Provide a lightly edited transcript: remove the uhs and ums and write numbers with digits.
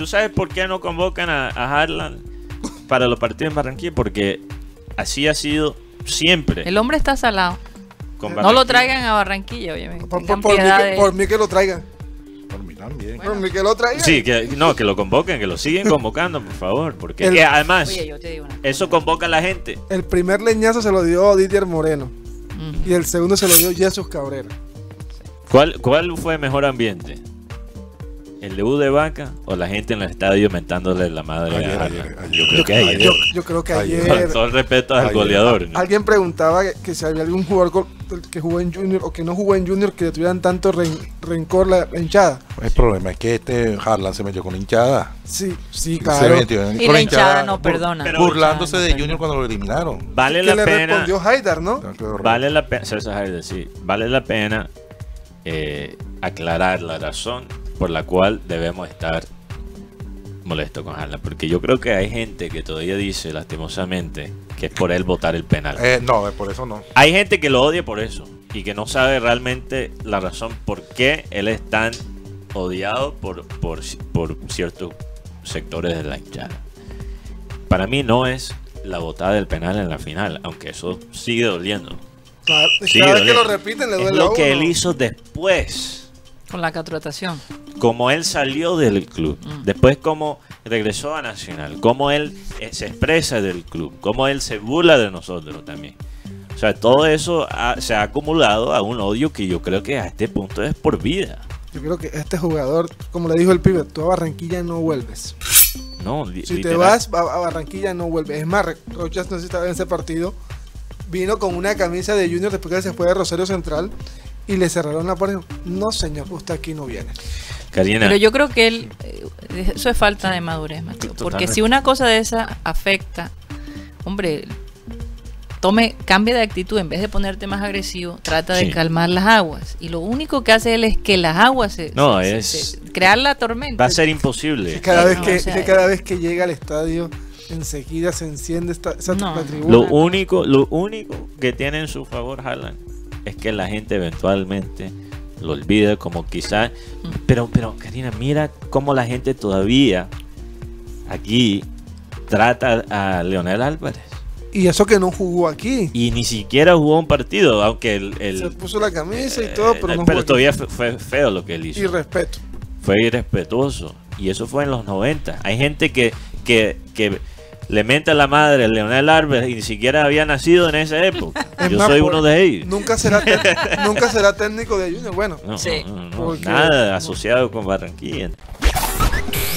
¿Tú sabes por qué no convocan a Harlan para los partidos en Barranquilla? Porque así ha sido siempre. El hombre está salado. No lo traigan a Barranquilla, obviamente. Por mí que lo traigan. Por mí también. Por mí que lo traigan. Sí, que lo convoquen, que lo siguen convocando, por favor. Porque además, Oye, yo te digo una eso convoca a la gente. El primer leñazo se lo dio Didier Moreno. Y el segundo se lo dio Jesús Cabrera. ¿Cuál fue el mejor ambiente? ¿El de U de Vaca o la gente en el estadio mentándole la madre a Harlan? Yo Yo creo que Con ayer todo el respeto al goleador, ¿no? alguien preguntaba que si había algún jugador que jugó en Junior o que no jugó en Junior que le tuvieran tanto rencor la hinchada. El problema es que Harlan se metió con hinchada. Sí, Se claro. metió Y con la hinchada no perdona. pero- burlándose La de hinchada no Junior cuando lo eliminaron. Vale Que la le pena. respondió Haidar, ¿no? Vale la pena, César Haidar, sí, vale la pena aclarar la razón por la cual debemos estar molestos con Harlan, porque yo creo que hay gente que todavía dice lastimosamente que es por él votar el penal. No, por eso no. Hay gente que lo odia por eso y que no sabe realmente la razón por qué él es tan odiado por ciertos sectores de la hinchada. Para mí no es la votada del penal en la final, aunque eso sigue doliendo. Claro, Sí, cada vez que doliendo. lo repiten le Es duele a lo que uno. él hizo después. Con la contratación. Como él salió del club, después como regresó a Nacional, como él se expresa del club, como él se burla de nosotros también. O sea, todo eso se ha acumulado a un odio que yo creo que a este punto es por vida. Yo creo que este jugador, como le dijo el pibe, tú a Barranquilla no vuelves. No, Si te literal. vas a Barranquilla no vuelves. Es más, Rochas, no sé si estaba en ese partido, vino con una camisa de Junior después que se fue de Rosario Central y le cerraron la puerta. No, señor, usted aquí no viene. Karina, Pero yo creo que él, eso es falta de madurez, Mateo. Porque Totalmente. si una cosa de esa afecta, hombre, cambie de actitud, en vez de ponerte más agresivo, trata de Sí. calmar las aguas. Y lo único que hace él es que las aguas crear la tormenta. va a ser imposible. Que cada, vez no, que, o sea, que cada vez que llega al estadio, enseguida se enciende esa No. la tribuna. Lo único que tiene en su favor Harlan es que la gente eventualmente lo olvida, como quizás. Pero Karina, mira cómo la gente todavía aquí trata a Leonel Álvarez. Y eso que no jugó aquí. Y ni siquiera jugó un partido, aunque Se puso la camisa y todo, pero no jugó aquí. todavía fue feo lo que él hizo. Y respeto. Fue irrespetuoso. Y eso fue en los 90. Hay gente que le menta la madre a Leonel Álvarez y ni siquiera había nacido en esa época. Es Yo más, soy por- uno de ellos. Nunca será técnico de Junior. Bueno, No, Sí. no, no, Porque- nada asociado con Barranquilla.